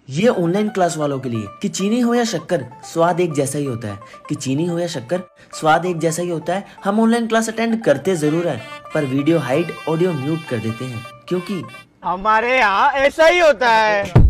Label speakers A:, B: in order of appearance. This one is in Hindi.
A: ये ऑनलाइन क्लास वालों के लिए कि चीनी हो या शक्कर स्वाद एक जैसा ही होता है, कि चीनी हो या शक्कर स्वाद एक जैसा ही होता है। हम ऑनलाइन क्लास अटेंड करते जरूर है पर वीडियो हाइड ऑडियो म्यूट कर देते हैं क्योंकि
B: हमारे यहाँ ऐसा ही होता है।